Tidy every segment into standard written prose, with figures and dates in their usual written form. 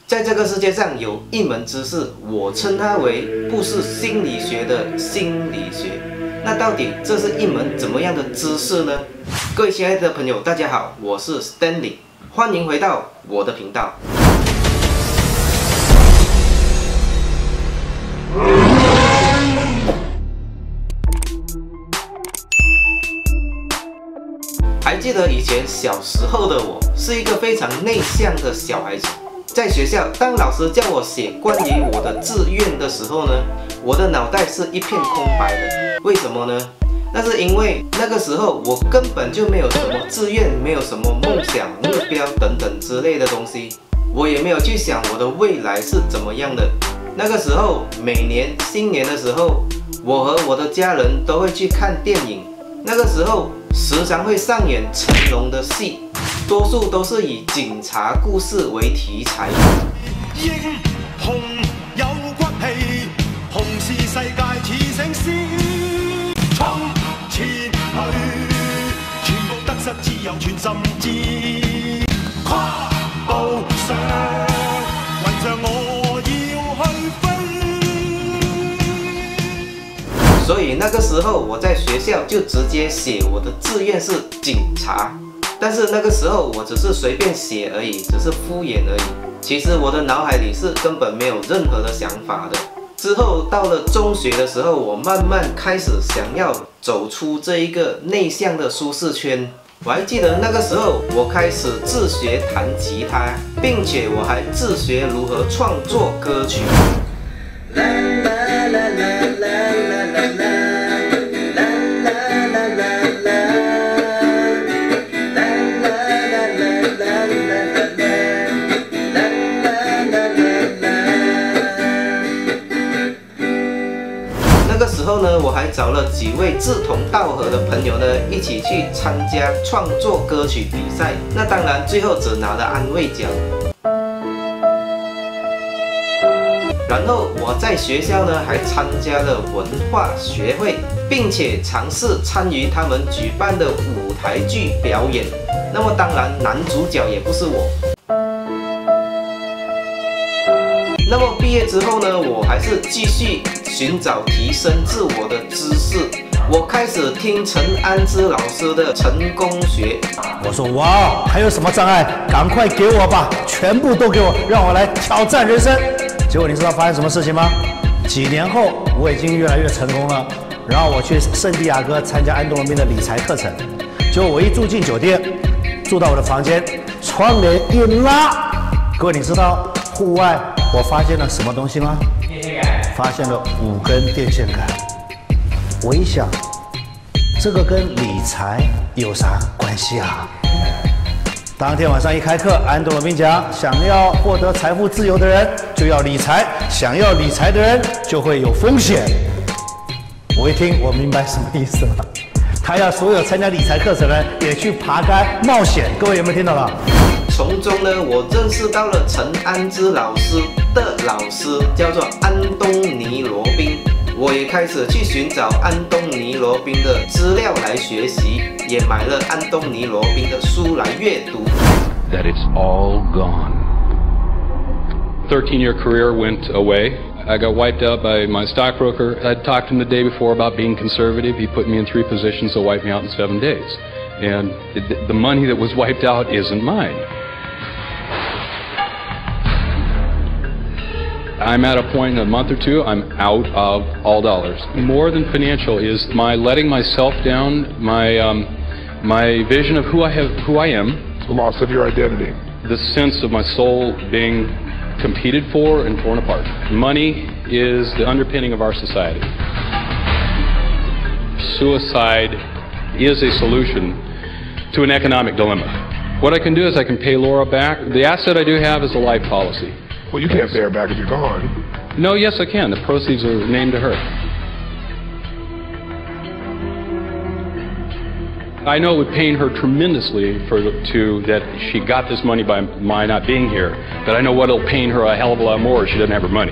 在这个世界上有一门知识，我称它为不是心理学的心理学。那到底这是一门怎么样的知识呢？各位亲爱的朋友，大家好，我是 Stanley， 欢迎回到我的频道。还记得以前小时候的我是一个非常内向的小孩子，在学校，当老师叫我写关于我的志愿的时候呢，我的脑袋是一片空白的。为什么呢？那是因为那个时候我根本就没有什么志愿，没有什么梦想、目标等等之类的东西，我也没有去想我的未来是怎么样的。那个时候，每年新年的时候，我和我的家人都会去看电影。那个时候时常会上演成龙的戏，多数都是以警察故事为题材。 英雄有骨氣，雄視世界似醒獅，衝前去，全部得失只有全心知，跨步上，雲上我要去飛。 所以那个時候我在學校就直接寫我的志願是警察，但是那個時候我只是隨便寫而已，只是敷衍而已。其實我的腦海裡是根本沒有任何的想法的。之後到了中學的時候，我慢慢開始想要走出這一個內向的舒適圈。我還記得那個時候，我開始自學彈吉他，並且我還自學如何創作歌曲。那个时候呢，我还找了几位志同道合的朋友呢，一起去参加创作歌曲比赛。那当然，最后只拿了安慰奖。然后我在学校呢，还参加了文化学会，并且尝试参与他们举办的舞台剧表演。那么当然，男主角也不是我。那么毕业之后呢，我还是继续寻找提升自我的知识。我开始听陈安之老师的成功学。 我说哇，还有什么障碍？赶快给我吧，全部都给我，让我来挑战人生。结果你知道发生什么事情吗？几年后，我已经越来越成功了。然后我去圣地亚哥参加安东尼的理财课程。结果我一住进酒店，住到我的房间，窗帘一拉，各位你知道户外我发现了什么东西吗？发现了5根电线杆。我一想，这个跟理财有啥关系啊？当天晚上一开课，安东尼讲，想要获得财富自由的人就要理财，想要理财的人就会有风险。我一听，我明白什么意思了。他要所有参加理财课程的人也去爬杆冒险。各位有没有听到了？ 从中呢，我认识到了陈安之老师的老师叫做安东尼罗宾。我也开始去寻找安东尼罗宾的资料来学习，也买了安东尼罗宾的书来阅读。 That it's all gone. 13-year career went away. I got wiped out by my stockbroker. I'd talked to him the day before about being conservative. He put me in 3 positions to wipe me out in 7 days. And the money that was wiped out isn't mine. I'm at a point in a month or two, I'm out of all dollars. More than financial is my letting myself down, my vision of who I am. The loss of your identity. The sense of my soul being competed for and torn apart. Money is the underpinning of our society. Suicide is a solution to an economic dilemma. What I can do is I can pay Laura back. The asset I do have is a life policy. Well, you can't pay her back if you're gone. No, yes I can. The proceeds are named to her. I know it would pain her tremendously that she got this money by my not being here, but I know what will pain her a hell of a lot more if she doesn't have her money.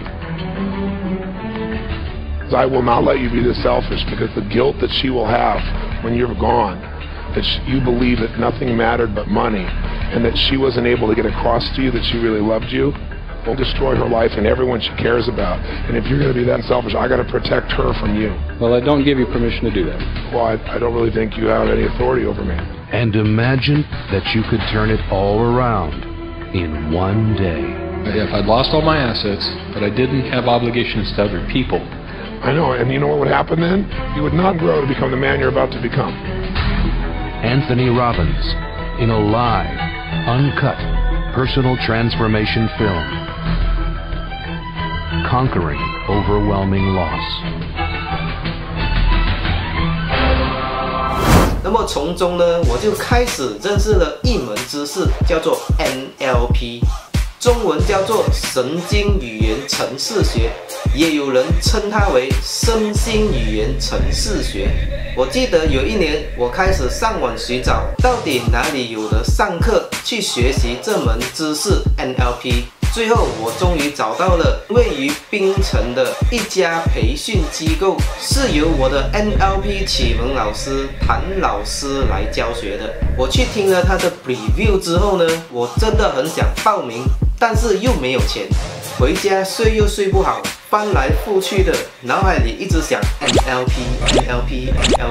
I will not let you be this selfish, because the guilt that she will have when you're gone, that you believe that nothing mattered but money, and that she wasn't able to get across to you that she really loved you, will destroy her life and everyone she cares about. And if you're going to be that selfish, I got to protect her from you. Well, I don't give you permission to do that. Well, I don't really think you have any authority over me. And imagine that you could turn it all around in one day. If I'd lost all my assets, but I didn't have obligations to other people. I know, and you know what would happen then? You would not grow to become the man you're about to become. Anthony Robbins in a live, uncut, personal transformation film. Conquering overwhelming loss. 那么从中呢，我就开始认识了一门知识，叫做 NLP， 中文叫做神经语言程式学，也有人称它为身心语言程式学。我记得有一年，我开始上网寻找，到底哪里有的上课去学习这门知识 NLP。最后，我终于找到了位于槟城的一家培训机构，是由我的 NLP 启蒙老师谭老师来教学的。我去听了他的 review 之后呢，我真的很想报名，但是又没有钱，回家睡又睡不好，翻来覆去的，脑海里一直想 NLP。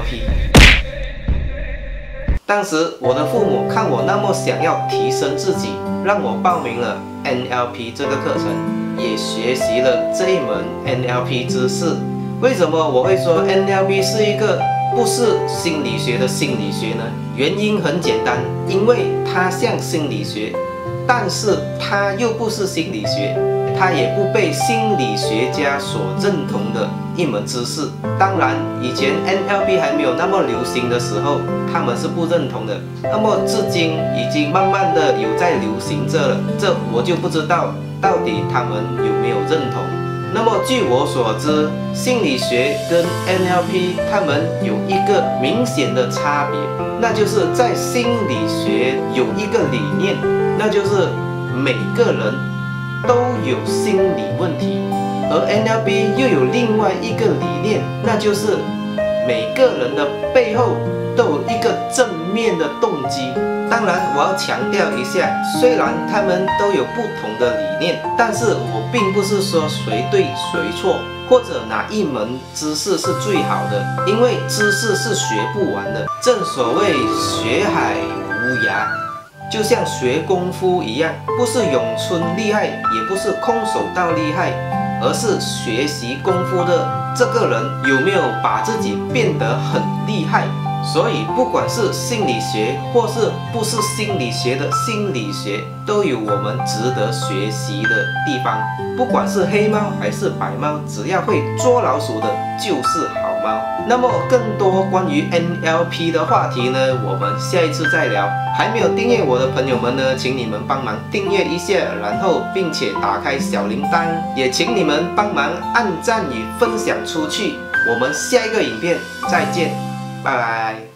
当时我的父母看我那么想要提升自己，让我报名了 NLP 这个课程，也学习了这一门 NLP 知识。为什么我会说 NLP 是一个不是心理学的心理学呢？原因很简单，因为它像心理学，但是它又不是心理学，它也不被心理学家所认同的一门知识。当然，以前 NLP 还没有那么流行的时候，他们是不认同的。那么至今已经慢慢的有在流行着了，这我就不知道到底他们有没有认同。那么据我所知，心理学跟 NLP 他们有一个明显的差别，那就是在心理学有一个理念，那就是每个人都有心理问题，而 NLP 又有另外一个理念，那就是每个人的背后都有一个正面的动机。当然，我要强调一下，虽然他们都有不同的理念，但是我并不是说谁对谁错，或者哪一门知识是最好的，因为知识是学不完的。正所谓学海无涯，就像学功夫一样，不是咏春厉害，也不是空手道厉害，而是学习功夫的这个人有没有把自己变得很厉害。所以，不管是心理学或是不是心理学的心理学，都有我们值得学习的地方。不管是黑猫还是白猫，只要会捉老鼠的，就是好猫。那么，更多关于 NLP 的话题呢，我们下一次再聊。还没有订阅我的朋友们呢，请你们帮忙订阅一下，然后并且打开小铃铛，也请你们帮忙按赞与分享出去。我们下一个影片再见。拜拜。